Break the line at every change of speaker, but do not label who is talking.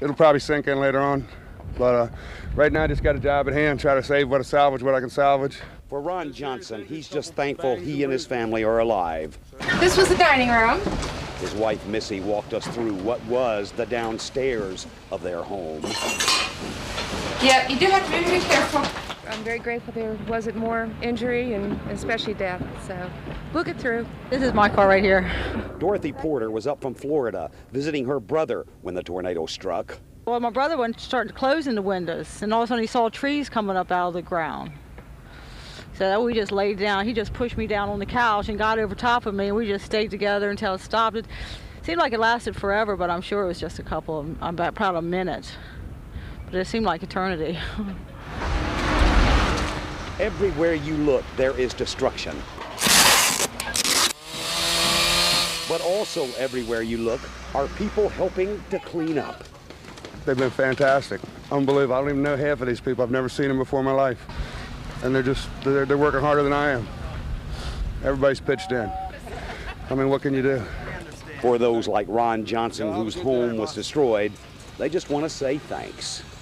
it'll probably sink in later on. But right now, I just got a job at hand, try to save what I can salvage.
For Ron Johnson, he's just thankful he and his family are alive.
This was the dining room.
His wife, Missy, walked us through what was the downstairs of their home.
Yeah, you do have to be very careful.
I'm very grateful there wasn't more injury and especially death, so we'll get through.
This is my car right here.
Dorothy Porter was up from Florida visiting her brother when the tornado struck.
Well, my brother started closing the windows, and all of a sudden he saw trees coming up out of the ground. So we just laid down. He just pushed me down on the couch and got over top of me, and we just stayed together until it stopped. It seemed like it lasted forever, but I'm sure it was just about a minute. But it seemed like eternity.
Everywhere you look, there is destruction. But also everywhere you look are people helping to clean up.
They've been fantastic, unbelievable. I don't even know half of these people. I've never seen them before in my life. And they're working harder than I am. Everybody's pitched in. I mean, what can you do?
For those like Ron Johnson, whose home was destroyed, they just want to say thanks.